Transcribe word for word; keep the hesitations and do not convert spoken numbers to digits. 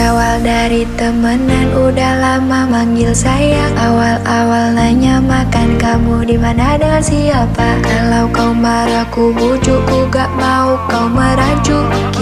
Berawal dari temenan, udah lama manggil sayang. Awal-awal nanya makan kamu di mana dengan siapa. Kalau kau marah ku bujuk, ku gak mau kau merajuk.